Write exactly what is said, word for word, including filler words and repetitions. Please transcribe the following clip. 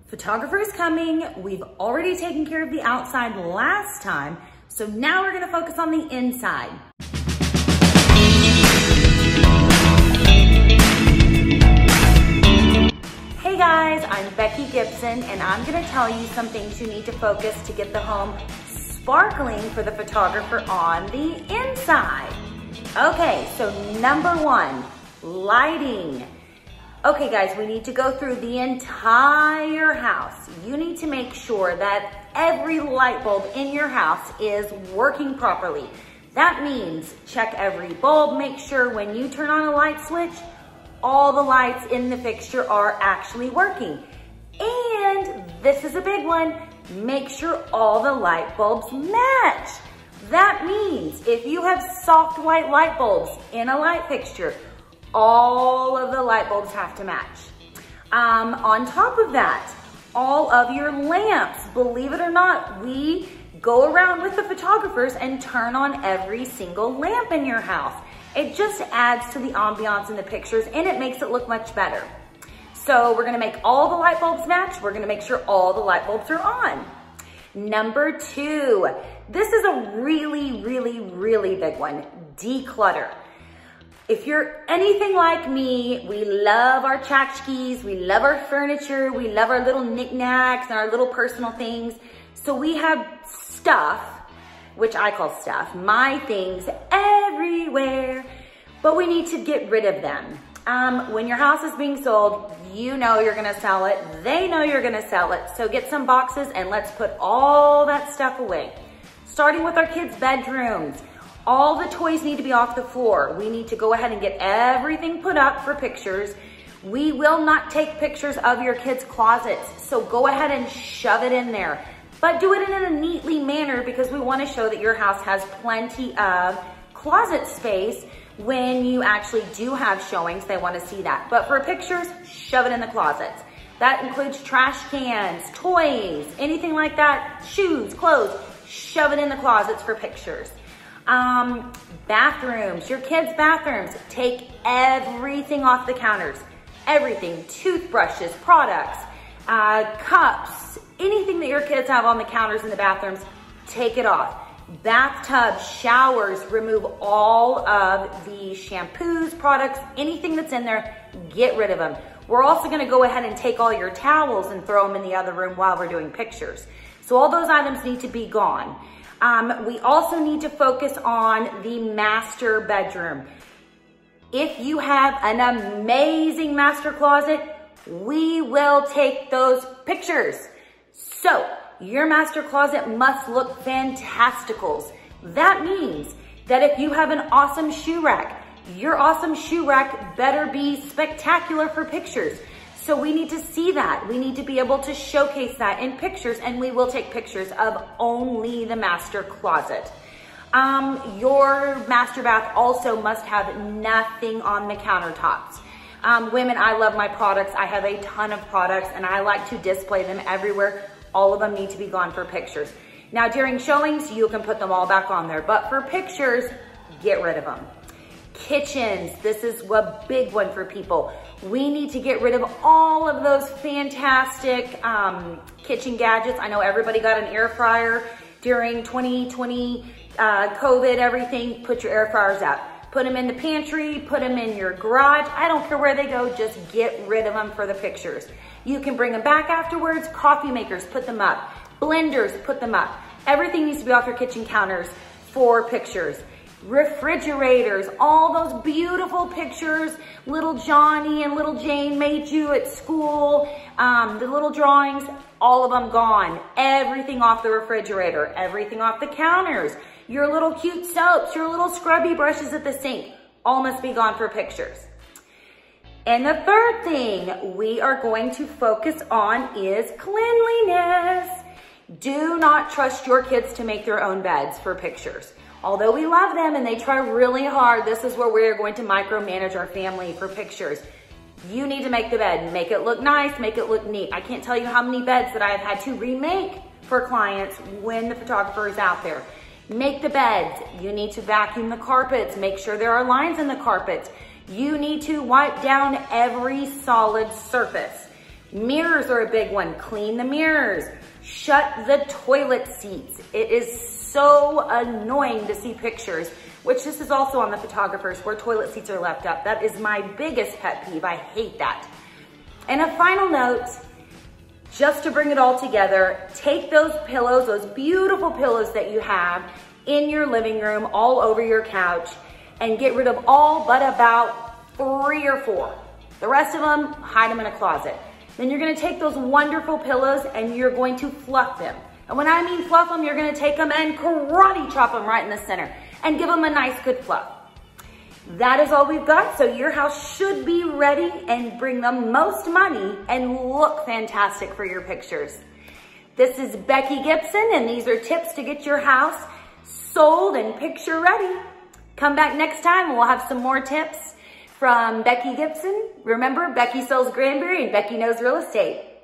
Photographer is coming. We've already taken care of the outside last time, so now we're gonna focus on the inside. Hey guys, I'm Becky Gibson, and I'm gonna tell you some things you need to focus to get the home sparkling for the photographer on the inside. Okay, so number one, lighting. Okay guys, we need to go through the entire house. You need to make sure that every light bulb in your house is working properly. That means check every bulb, make sure when you turn on a light switch, all the lights in the fixture are actually working. And this is a big one, make sure all the light bulbs match. That means if you have soft white light bulbs in a light fixture, all of the light bulbs have to match. Um, on top of that, all of your lamps, believe it or not, we go around with the photographers and turn on every single lamp in your house. It just adds to the ambiance in the pictures and it makes it look much better. So we're gonna make all the light bulbs match. We're gonna make sure all the light bulbs are on. Number two, this is a really, really, really big one, declutter. If you're anything like me, we love our tchotchkes, we love our furniture, we love our little knickknacks and our little personal things. So we have stuff, which I call stuff, my things everywhere, but we need to get rid of them. Um, when your house is being sold, you know you're gonna sell it, they know you're gonna sell it, so get some boxes and let's put all that stuff away. Starting with our kids' bedrooms. All the toys need to be off the floor. We need to go ahead and get everything put up for pictures. We will not take pictures of your kids' closets, so go ahead and shove it in there. But do it in a neatly manner because we want to show that your house has plenty of closet space when you actually do have showings. They want to see that. But for pictures, shove it in the closets. That includes trash cans, toys, anything like that, shoes, clothes, shove it in the closets for pictures. Um, bathrooms, your kids' bathrooms, take everything off the counters. Everything, toothbrushes, products, uh, cups, anything that your kids have on the counters in the bathrooms, take it off. Bathtubs, showers, remove all of the shampoos, products, anything that's in there, get rid of them. We're also gonna go ahead and take all your towels and throw them in the other room while we're doing pictures. So all those items need to be gone. Um, we also need to focus on the master bedroom. If you have an amazing master closet, we will take those pictures. So your master closet must look fantasticals. That means that if you have an awesome shoe rack, your awesome shoe rack better be spectacular for pictures. So we need to see that. We need to be able to showcase that in pictures, and we will take pictures of only the master closet. Um, your master bath also must have nothing on the countertops. Um, women, I love my products. I have a ton of products and I like to display them everywhere. All of them need to be gone for pictures. Now during showings, you can put them all back on there, but for pictures, get rid of them. Kitchens, this is a big one for people. We need to get rid of all of those fantastic um, kitchen gadgets. I know everybody got an air fryer during twenty twenty, uh, COVID, everything. Put your air fryers out. Put them in the pantry, put them in your garage. I don't care where they go, just get rid of them for the pictures. You can bring them back afterwards. Coffee makers, put them up. Blenders, put them up. Everything needs to be off your kitchen counters for pictures. Refrigerators, all those beautiful pictures little Johnny and little Jane made you at school, um, the little drawings, all of them gone. Everything off the refrigerator, everything off the counters, your little cute soaps, your little scrubby brushes at the sink, all must be gone for pictures. And the third thing we are going to focus on is cleanliness. Do not trust your kids to make their own beds for pictures. Although we love them and they try really hard, this is where we're going to micromanage our family for pictures. You need to make the bed, make it look nice, make it look neat. I can't tell you how many beds that I have had to remake for clients when the photographer is out there. Make the beds. You need to vacuum the carpets, make sure there are lines in the carpets. You need to wipe down every solid surface. Mirrors are a big one. Clean the mirrors. Shut the toilet seats. It is so annoying to see pictures, which this is also on the photographers, where toilet seats are left up. That is my biggest pet peeve. I hate that. And a final note, just to bring it all together, take those pillows, those beautiful pillows that you have in your living room, all over your couch, and get rid of all but about three or four. The rest of them, hide them in a closet. Then you're gonna take those wonderful pillows and you're going to fluff them. And when I mean fluff them, you're gonna take them and karate chop them right in the center and give them a nice good fluff. That is all we've got. So your house should be ready and bring the most money and look fantastic for your pictures. This is Becky Gibson, and these are tips to get your house sold and picture ready. Come back next time and we'll have some more tips from Becky Gibson. Remember, Becky sells Granbury and Becky knows real estate.